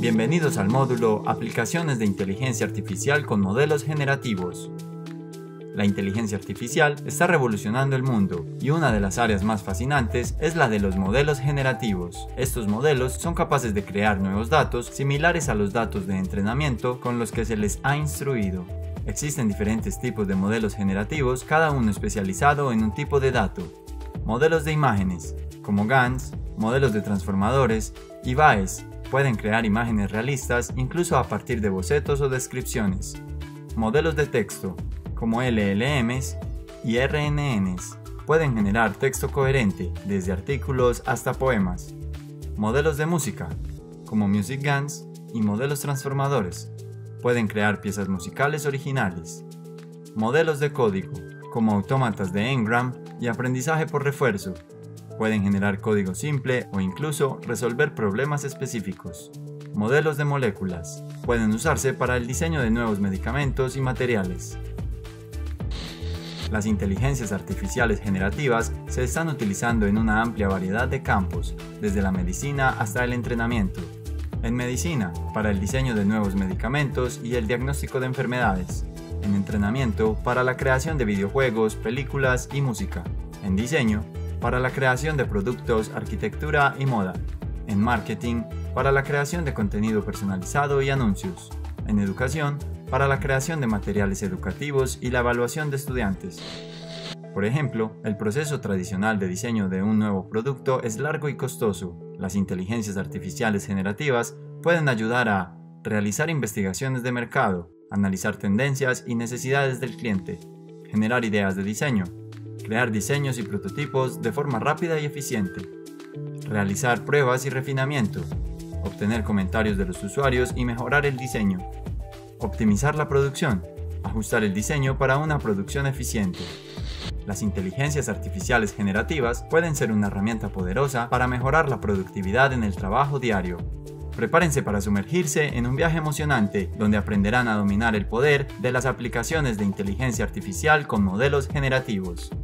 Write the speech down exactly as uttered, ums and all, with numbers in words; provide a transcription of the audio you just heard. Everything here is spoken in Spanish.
Bienvenidos al módulo Aplicaciones de Inteligencia Artificial con Modelos Generativos. La inteligencia artificial está revolucionando el mundo y una de las áreas más fascinantes es la de los modelos generativos. Estos modelos son capaces de crear nuevos datos similares a los datos de entrenamiento con los que se les ha instruido. Existen diferentes tipos de modelos generativos, cada uno especializado en un tipo de dato. Modelos de imágenes, como GANs, modelos de transformadores y Bayes, pueden crear imágenes realistas incluso a partir de bocetos o descripciones. Modelos de texto, como L L Ms y R N Ns, pueden generar texto coherente, desde artículos hasta poemas. Modelos de música, como Music GANs y modelos transformadores, pueden crear piezas musicales originales. Modelos de código, como autómatas de Ngram y aprendizaje por refuerzo, pueden generar código simple o incluso resolver problemas específicos. Modelos de moléculas, pueden usarse para el diseño de nuevos medicamentos y materiales. Las inteligencias artificiales generativas se están utilizando en una amplia variedad de campos, desde la medicina hasta el entrenamiento. En medicina, para el diseño de nuevos medicamentos y el diagnóstico de enfermedades. En entrenamiento, para la creación de videojuegos, películas y música. En diseño, para la creación de productos, arquitectura y moda. En marketing, para la creación de contenido personalizado y anuncios. En educación, para la creación de materiales educativos y la evaluación de estudiantes. Por ejemplo, el proceso tradicional de diseño de un nuevo producto es largo y costoso. Las inteligencias artificiales generativas pueden ayudar a realizar investigaciones de mercado, analizar tendencias y necesidades del cliente, generar ideas de diseño, crear diseños y prototipos de forma rápida y eficiente, realizar pruebas y refinamiento, obtener comentarios de los usuarios y mejorar el diseño, optimizar la producción, ajustar el diseño para una producción eficiente. Las inteligencias artificiales generativas pueden ser una herramienta poderosa para mejorar la productividad en el trabajo diario. Prepárense para sumergirse en un viaje emocionante donde aprenderán a dominar el poder de las aplicaciones de inteligencia artificial con modelos generativos.